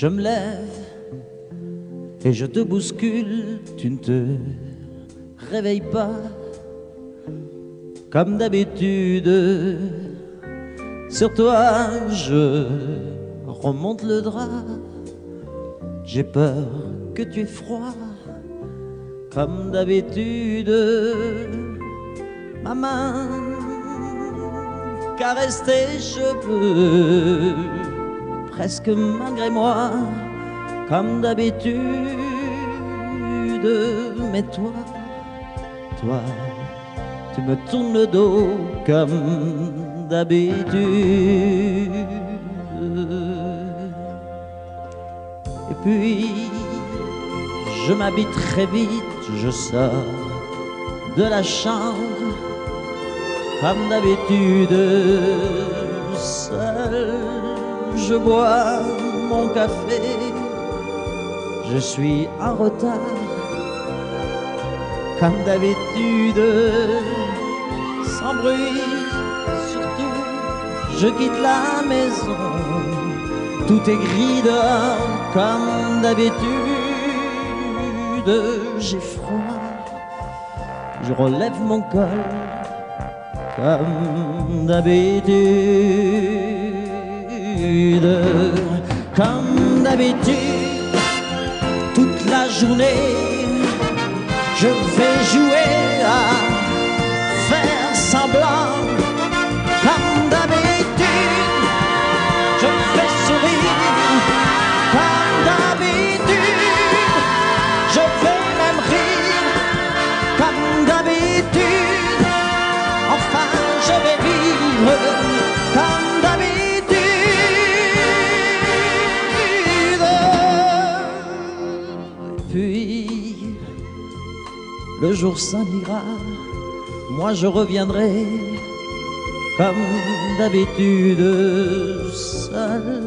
Je me lève et je te bouscule, tu ne te réveilles pas comme d'habitude. Sur toi je remonte le drap, j'ai peur que tu aies froid comme d'habitude. Ma main caresse tes cheveux, presque malgré moi, comme d'habitude. Mais toi, tu me tournes le dos comme d'habitude. Et puis, je m'habille très vite, je sors de la chambre comme d'habitude. Seul, je bois mon café, je suis en retard comme d'habitude. Sans bruit, surtout, je quitte la maison, tout est gris dehors comme d'habitude. J'ai froid, je relève mon col comme d'habitude. Comme d'habitude, toute la journée, je vais jouer à faire semblant. Comme d'habitude, je fais sourire. Comme d'habitude, je vais même rire. Comme d'habitude, enfin je vais vivre comme d'habitude. Puis le jour s'en ira, moi je reviendrai comme d'habitude seul.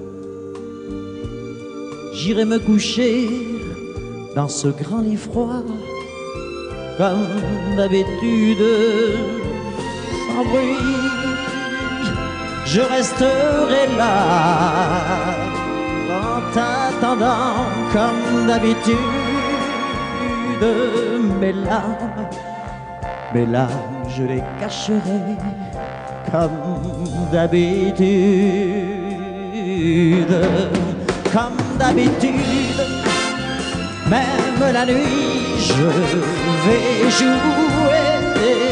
J'irai me coucher dans ce grand lit froid comme d'habitude, sans bruit. Je resterai là en t'attendant comme d'habitude. Mes larmes, je les cacherai comme d'habitude. Comme d'habitude, même la nuit, je vais jouer